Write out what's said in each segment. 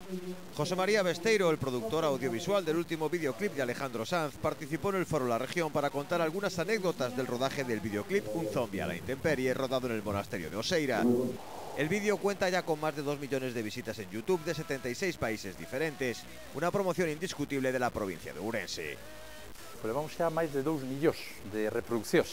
José María Besteiro, el productor audiovisual del último videoclip de Alejandro Sanz, participó en el foro La Región para contar algunas anécdotas del rodaje del videoclip Un zombie a la intemperie, rodado en el monasterio de Oseira. El vídeo cuenta ya con más de 2 millones de visitas en YouTube de 76 países diferentes, una promoción indiscutible de la provincia de Ourense. Levamos xa máis de 2 millóns de reproduccións,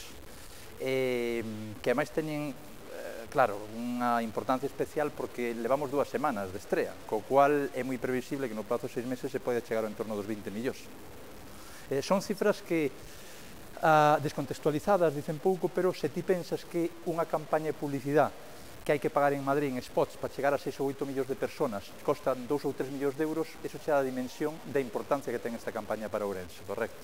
que ademais teñen, claro, unha importancia especial porque levamos 2 semanas de estrea, co cual é moi previsible que no prazo de 6 meses se pode chegar ao entorno dos 20 millóns. Son cifras que, descontextualizadas, dicen pouco, pero se ti pensas que unha campaña de publicidade que hai que pagar en Madrid en spots para chegar a 6 ou 8 millóns de personas costan 2 ou 3 millóns de euros, eso xa é a dimensión da importancia que ten esta campaña para Ourense, correcto?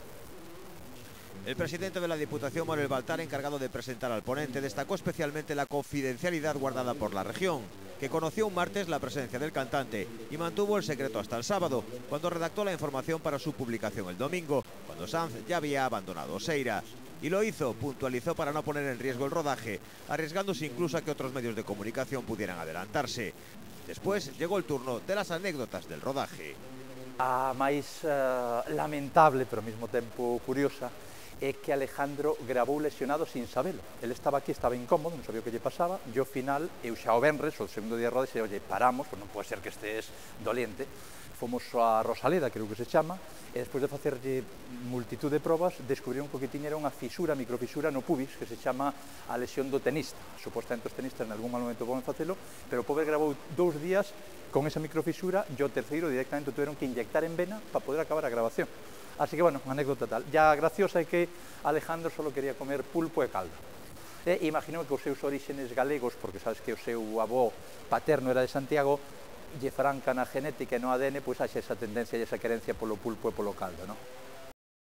El presidente de la Diputación, Manuel Baltar, encargado de presentar al ponente, destacó especialmente la confidencialidad guardada por la región, que conoció un martes la presencia del cantante y mantuvo el secreto hasta el sábado, cuando redactó la información para su publicación el domingo, cuando Sanz ya había abandonado Oseira. Y lo hizo, puntualizó, para no poner en riesgo el rodaje, arriesgándose incluso a que otros medios de comunicación pudieran adelantarse. Después llegó el turno de las anécdotas del rodaje. A máis lamentable, pero ao mesmo tempo curiosa, é que Alejandro grabou lesionado sin sabelo. Ele estaba aquí, estaba incómodo, non sabía o que lle pasaba, e ao final, eu xa o venres, o segundo día de rodaxe, oye, paramos, pues non pode ser que estés doliente. Fomos a Rosaleda, creo que se chama, e despois de facerlle multitud de probas, descubriron que o que tiña era unha fisura, microfisura no pubis, que se chama a lesión do tenista. Supostamente os tenistas en algún mal momento poden facelo, pero o pobre grabou 2 días con esa microfisura, e o terceiro directamente tuvieron que inyectar en vena para poder acabar a grabación. Así que, bueno, anécdota tal. Ya graciosa é que Alejandro solo quería comer pulpo e caldo. E imagino que os seus orígenes galegos, porque sabes que o seu avó paterno era de Santiago, lle franca na genética e no ADN, pois haxe esa tendencia e esa querencia polo pulpo e polo caldo, non?